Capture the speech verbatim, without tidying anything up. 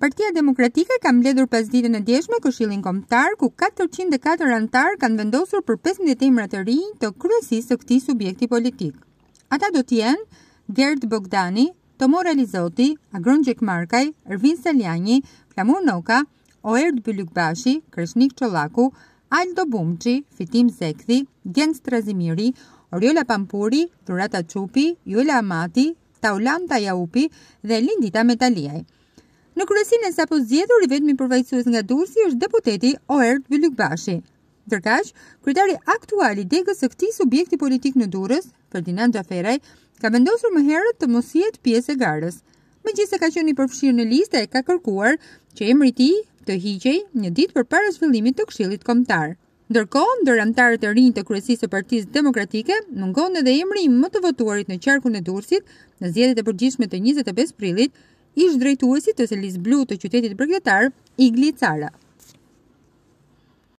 Partia Demokratike ka mbledhur pasditën e djeshme Këshillin Kombëtar, ku katërqind e katër anëtar kanë vendosur për pesëmbëdhjetë emra të rinj të kryesisë së këtij subjekti politik. Ata do të jenë Oerd Bogdani, Tomora Lizoti, Agron Gjekmarkaj, Ervin Saljani, Flamur Noka, Oerd Bylykbashi, Kreshnik Çollaku, Aldo Bumçi, Fitim Zekthi, Gens Trazimiri, Oriola Pampuri, Durata Çupi, Juela Amati, Taulanta Jaupi dhe Lindita Metaliaj. Në kryesinë e sapo zgjedhur, i vetmi përfaqësues nga Durrësi është deputeti Oerd Bylykbashi. Ndërkaq, kryetari aktual i degës së këtij subjekti politik në Durrës, Ferdinand Xhaferaj, ka vendosur më herët të mos jetë pjesë e garës. Megjithëse ka qenë i përfshirë në listë, e ka kërkuar që emri i tij të hiqej një ditë përpara zhvillimit të Këshillit Kombëtar. Ndërkohë, ndër anëtarët e rinj të Kryesisë së Partisë Demokratike, mungon edhe emri i më të votuarit në qarkun e Durrësit në zgjedhjet e përgjithshme të njëzet e pesë prillit, ish drejtuesit të Selisë Blu të qytetit bregdetar, Igli Cara.